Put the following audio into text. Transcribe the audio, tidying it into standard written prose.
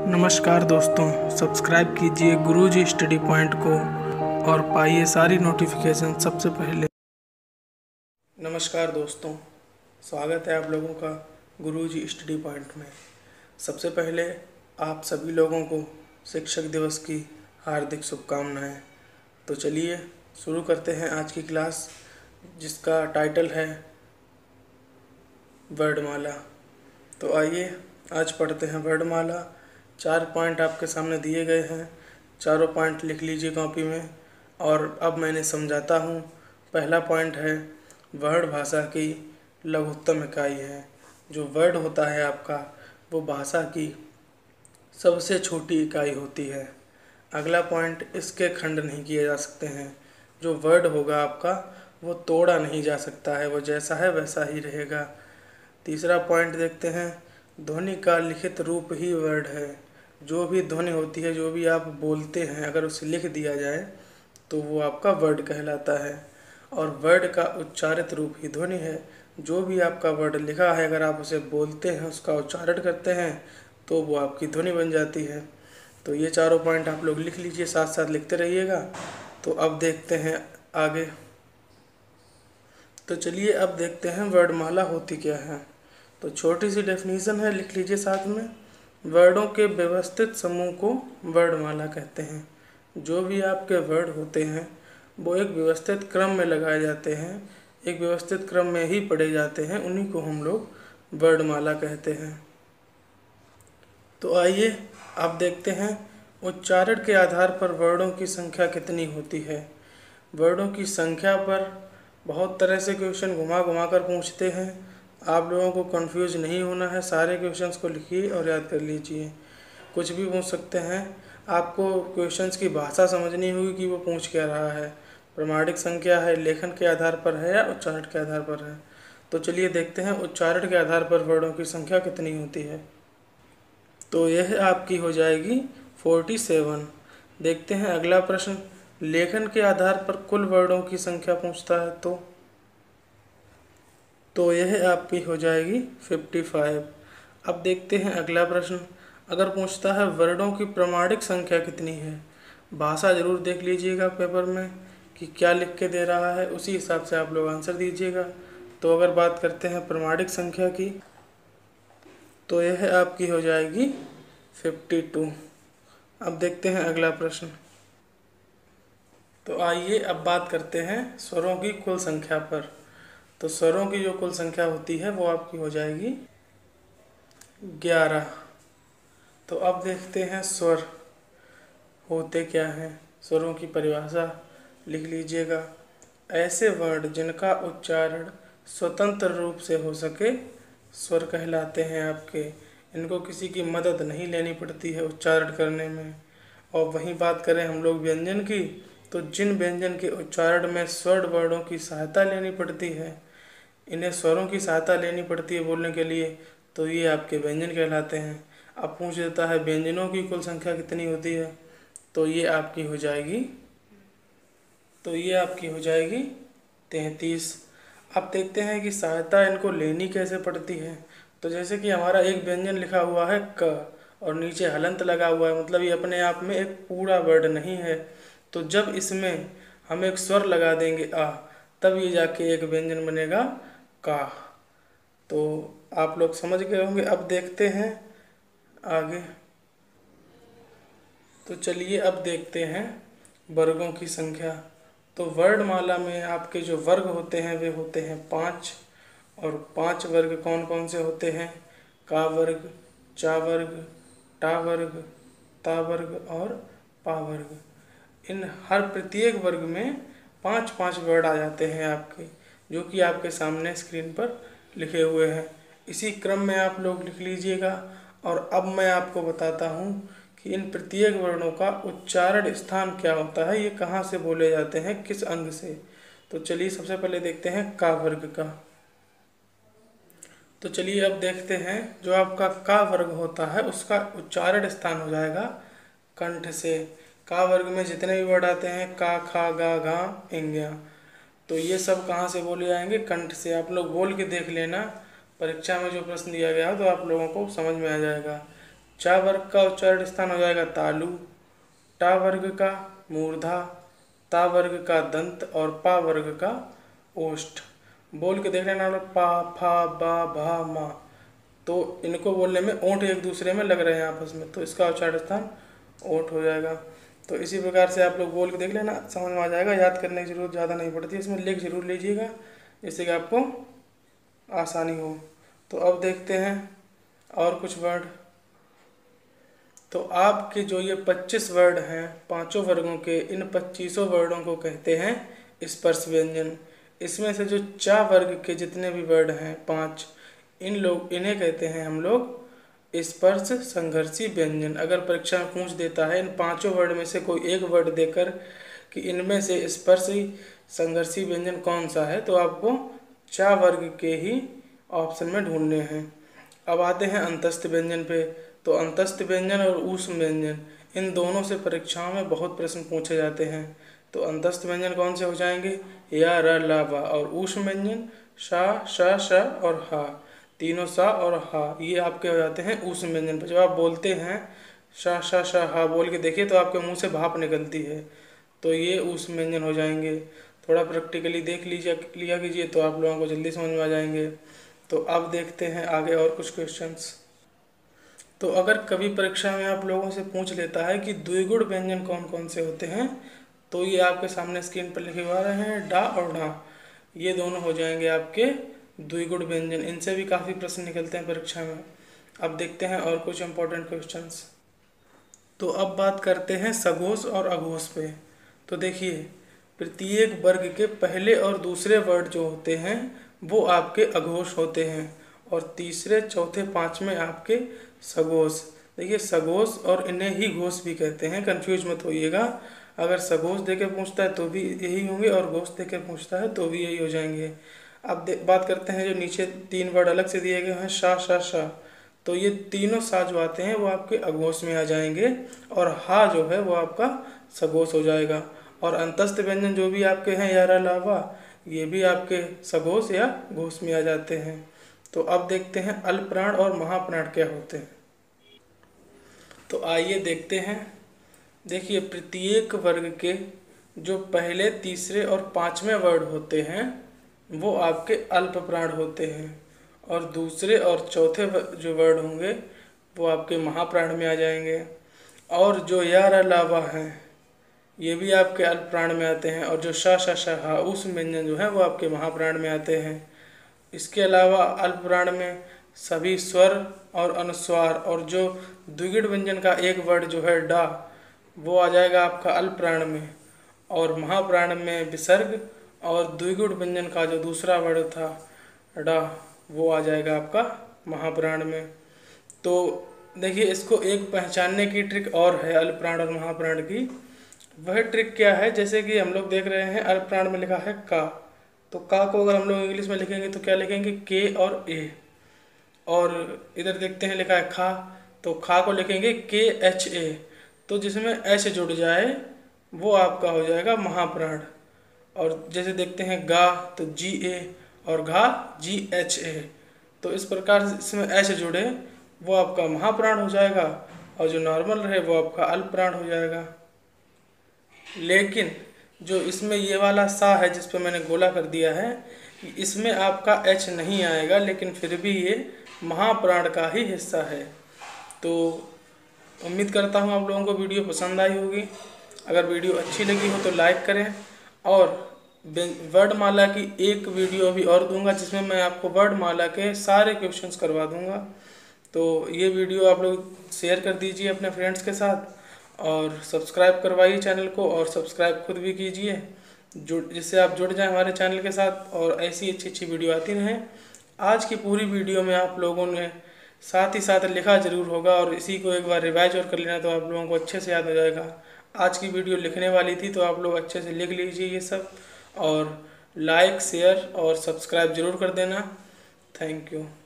नमस्कार दोस्तों, सब्सक्राइब कीजिए गुरुजी स्टडी पॉइंट को और पाइए सारी नोटिफिकेशन सबसे पहले। नमस्कार दोस्तों, स्वागत है आप लोगों का गुरुजी स्टडी पॉइंट में। सबसे पहले आप सभी लोगों को शिक्षक दिवस की हार्दिक शुभकामनाएं। तो चलिए शुरू करते हैं आज की क्लास, जिसका टाइटल है वर्णमाला। तो आइए आज पढ़ते हैं वर्णमाला। 4 पॉइंट आपके सामने दिए गए हैं, चारों पॉइंट लिख लीजिए कॉपी में और अब मैंने समझाता हूँ। पहला पॉइंट है वर्ड भाषा की लघुत्तम इकाई है। जो वर्ड होता है आपका, वो भाषा की सबसे छोटी इकाई होती है। अगला पॉइंट, इसके खंड नहीं किए जा सकते हैं। जो वर्ड होगा आपका, वो तोड़ा नहीं जा सकता है, वो जैसा है वैसा ही रहेगा। तीसरा पॉइंट देखते हैं, ध्वनि का लिखित रूप ही वर्ड है। जो भी ध्वनि होती है, जो भी आप बोलते हैं, अगर उसे लिख दिया जाए तो वो आपका वर्ड कहलाता है। और वर्ड का उच्चारित रूप ही ध्वनि है। जो भी आपका वर्ड लिखा है, अगर आप उसे बोलते हैं, उसका उच्चारण करते हैं, तो वो आपकी ध्वनि बन जाती है। तो ये चारों पॉइंट आप लोग लिख लीजिए, साथ साथ लिखते रहिएगा। तो अब देखते हैं आगे। तो चलिए अब देखते हैं वर्णमाला होती क्या है। तो छोटी सी डेफिनेशन है, लिख लीजिए साथ में। वर्डों के व्यवस्थित समूह को वर्णमाला कहते हैं। जो भी आपके वर्ड होते हैं, वो एक व्यवस्थित क्रम में लगाए जाते हैं, एक व्यवस्थित क्रम में ही पढ़े जाते हैं, उन्हीं को हम लोग वर्णमाला कहते हैं। तो आइए अब देखते हैं उच्चारण के आधार पर वर्डों की संख्या कितनी होती है। वर्डों की संख्या पर बहुत तरह से क्वेश्चन घुमा घुमा कर पूछते हैं। आप लोगों को कंफ्यूज नहीं होना है, सारे क्वेश्चंस को लिखिए और याद कर लीजिए। कुछ भी पूछ सकते हैं। आपको क्वेश्चंस की भाषा समझनी होगी कि वो पूछ क्या रहा है। प्रमाणिक संख्या है, लेखन के आधार पर है या उच्चारण के आधार पर है। तो चलिए देखते हैं उच्चारण के आधार पर वर्डों की संख्या कितनी होती है। तो यह आपकी हो जाएगी 47। देखते हैं अगला प्रश्न, लेखन के आधार पर कुल वर्डों की संख्या पूछता है तो यह आपकी हो जाएगी 55। अब देखते हैं अगला प्रश्न, अगर पूछता है वर्डों की प्रमाणिक संख्या कितनी है। भाषा जरूर देख लीजिएगा पेपर में कि क्या लिख के दे रहा है, उसी हिसाब से आप लोग आंसर दीजिएगा। तो अगर बात करते हैं प्रमाणिक संख्या की, तो यह आपकी हो जाएगी 52। अब देखते हैं अगला प्रश्न। तो आइए अब बात करते हैं स्वरों की कुल संख्या पर। तो स्वरों की जो कुल संख्या होती है वो आपकी हो जाएगी 11। तो अब देखते हैं स्वर होते क्या हैं। स्वरों की परिभाषा लिख लीजिएगा। ऐसे वर्ण जिनका उच्चारण स्वतंत्र रूप से हो सके स्वर कहलाते हैं आपके। इनको किसी की मदद नहीं लेनी पड़ती है उच्चारण करने में। और वहीं बात करें हम लोग व्यंजन की, तो जिन व्यंजन के उच्चारण में स्वर वर्णों की सहायता लेनी पड़ती है, इन्हें स्वरों की सहायता लेनी पड़ती है बोलने के लिए, तो ये आपके व्यंजन कहलाते हैं। अब पूछ देता है व्यंजनों की कुल संख्या कितनी होती है, तो ये आपकी हो जाएगी 33। अब देखते हैं कि सहायता इनको लेनी कैसे पड़ती है। तो जैसे कि हमारा एक व्यंजन लिखा हुआ है क और नीचे हलंत लगा हुआ है, मतलब ये अपने आप में एक पूरा वर्ड नहीं है। तो जब इसमें हम एक स्वर लगा देंगे आ, तब ये जाके एक व्यंजन बनेगा का। तो आप लोग समझ गए होंगे। अब देखते हैं आगे। तो चलिए अब देखते हैं वर्गों की संख्या। तो वर्णमाला में आपके जो वर्ग होते हैं वे होते हैं 5। और 5 वर्ग कौन कौन से होते हैं? का वर्ग, चा वर्ग, टा वर्ग, ता वर्ग और पा वर्ग। इन हर प्रत्येक वर्ग में 5-5 वर्ड आ जाते हैं आपके, जो कि आपके सामने स्क्रीन पर लिखे हुए हैं। इसी क्रम में आप लोग लिख लीजिएगा। और अब मैं आपको बताता हूँ कि इन प्रत्येक वर्णों का उच्चारण स्थान क्या होता है, ये कहाँ से बोले जाते हैं, किस अंग से। तो चलिए सबसे पहले देखते हैं का वर्ग का। तो चलिए अब देखते हैं जो आपका का वर्ग होता है उसका उच्चारण स्थान हो जाएगा कंठ से। का वर्ग में जितने भी वर्ड आते हैं का, खा, गा, घा, इंग्या, तो ये सब कहाँ से बोले जाएंगे? कंठ से। आप लोग बोल के देख लेना, परीक्षा में जो प्रश्न दिया गया हो तो आप लोगों को समझ में आ जाएगा। चा वर्ग का उच्चारण स्थान हो जाएगा तालु, टा वर्ग का मूर्धा, ता वर्ग का दंत और पा वर्ग का ओष्ठ। बोल के देख लेना पा, फा, बा, भा, मा। तो इनको बोलने में ओंठ एक दूसरे में लग रहे हैं आपस में, तो इसका उच्चारण स्थान ओंठ हो जाएगा। तो इसी प्रकार से आप लोग बोल के देख लेना, समझ में आ जाएगा। याद करने की जरूरत ज़्यादा नहीं पड़ती, इसमें लिख जरूर लीजिएगा जिससे कि आपको आसानी हो। तो अब देखते हैं और कुछ वर्ड। तो आपके जो ये 25 वर्ड हैं पांचों वर्गों के, इन 25 वर्डों को कहते हैं स्पर्श व्यंजन। इसमें से जो चा वर्ग के जितने भी वर्ड हैं 5, इन्हें कहते हैं हम लोग स्पर्श संघर्षी व्यंजन। अगर परीक्षा में पूछ देता है इन पांचों वर्ड में से कोई एक वर्ड देकर कि इनमें से स्पर्शी संघर्षी व्यंजन कौन सा है, तो आपको चा वर्ग के ही ऑप्शन में ढूंढने हैं। अब आते हैं अंतस्थ व्यंजन पे। तो अंतस्थ व्यंजन और ऊष्म व्यंजन, इन दोनों से परीक्षाओं में बहुत प्रश्न पूछे जाते हैं। तो अंतस्थ व्यंजन कौन से हो जाएंगे, या, र, ला, वा। और ऊष्म व्यंजन शा, श, श और हा, तीनों सा और हा, ये आपके हो जाते हैं ऊष्म व्यंजन। पर जब आप बोलते हैं शा, श, श, हा बोल के देखिए तो आपके मुंह से भाप निकलती है, तो ये ऊष्म व्यंजन हो जाएंगे। थोड़ा प्रैक्टिकली देख लिया कीजिए तो आप लोगों को जल्दी समझ में आ जाएंगे। तो अब देखते हैं आगे और कुछ क्वेश्चंस। तो अगर कभी परीक्षा में आप लोगों से पूछ लेता है कि द्विगुण व्यंजन कौन कौन से होते हैं, तो ये आपके सामने स्क्रीन पर लिखे हुए आ रहे हैं, डा और ढा, ये दोनों हो जाएंगे आपके द्विगुण व्यंजन। इनसे भी काफ़ी प्रश्न निकलते हैं परीक्षा में। अब देखते हैं और कुछ इंपॉर्टेंट क्वेश्चंस। तो अब बात करते हैं सघोष और अघोष पे। तो देखिए, प्रत्येक वर्ग के पहले और दूसरे वर्ड जो होते हैं वो आपके अघोष होते हैं, और तीसरे, चौथे, पांचवें आपके सघोष। देखिए, सघोष और इन्हें ही घोष भी कहते हैं, कंफ्यूज मत होइएगा। अगर सघोष देके पूछता है तो भी यही होंगे, और घोष देके पूछता है तो भी यही हो जाएंगे। अब बात करते हैं जो नीचे 3 वर्ड अलग से दिए गए हैं, शा, शा, शा। तो ये तीनों सा जो आते हैं वो आपके अघोष में आ जाएंगे, और हा जो है वो आपका सघोष हो जाएगा। और अंतस्थ व्यंजन जो भी आपके हैं, या, र, ला, वा, ये भी आपके सघोष या घोष में आ जाते हैं। तो अब देखते हैं अल्पप्राण और महाप्राण क्या होते हैं। तो आइए देखते हैं। देखिए, प्रत्येक वर्ग के जो पहले, तीसरे और पांचवें वर्ड होते हैं वो आपके अल्पप्राण होते हैं, और दूसरे और चौथे जो वर्ड होंगे वो आपके महाप्राण में आ जाएंगे। और जो या, र, ला, वा हैं ये भी आपके अल्पप्राण में आते हैं, और जो श, श, श, हा ऊष्म व्यंजन जो है वो आपके महाप्राण में आते हैं। इसके अलावा अल्पप्राण में सभी स्वर और अनुस्वार, और जो द्विगुण व्यंजन का एक वर्ड जो है डा, वो आ जाएगा आपका अल्पप्राण में, और महाप्राण में विसर्ग और द्विगुण व्यंजन का जो दूसरा वर्ड था डा, वो आ जाएगा आपका महाप्राण में। तो देखिए, इसको एक पहचानने की ट्रिक और है अल्पप्राण और महाप्राण की। वह ट्रिक क्या है, जैसे कि हम लोग देख रहे हैं अल्पप्राण में लिखा है का, तो का को अगर हम लोग इंग्लिश में लिखेंगे तो क्या लिखेंगे, के और ए। और इधर देखते हैं लिखा है खा, तो खा को लिखेंगे के, एच, ए। तो जिसमें एच जुड़ जाए वो आपका हो जाएगा महाप्राण। और जैसे देखते हैं गा, तो जी, ए, और घा, जी, एच, ए। तो इस प्रकार से इसमें एच जुड़े वो आपका महाप्राण हो जाएगा, और जो नॉर्मल रहे वो आपका अल्पप्राण हो जाएगा। लेकिन जो इसमें ये वाला सा है जिस पर मैंने गोला कर दिया है, इसमें आपका एच नहीं आएगा, लेकिन फिर भी ये महाप्राण का ही हिस्सा है। तो उम्मीद करता हूँ आप लोगों को वीडियो पसंद आई होगी। अगर वीडियो अच्छी लगी हो तो लाइक करें, और वर्णमाला की एक वीडियो अभी और दूंगा जिसमें मैं आपको वर्णमाला के सारे क्वेश्चंस करवा दूंगा। तो ये वीडियो आप लोग शेयर कर दीजिए अपने फ्रेंड्स के साथ, और सब्सक्राइब करवाइए चैनल को, और सब्सक्राइब खुद भी कीजिए जिससे आप जुड़ जाएं हमारे चैनल के साथ, और ऐसी अच्छी वीडियो आती रहें। आज की पूरी वीडियो में आप लोगों ने साथ ही साथ लिखा जरूर होगा, और इसी को एक बार रिवाइज और कर लेना तो आप लोगों को अच्छे से याद हो जाएगा। आज की वीडियो लिखने वाली थी तो आप लोग अच्छे से लिख लीजिए ये सब, और लाइक, शेयर और सब्सक्राइब जरूर कर देना। Thank you.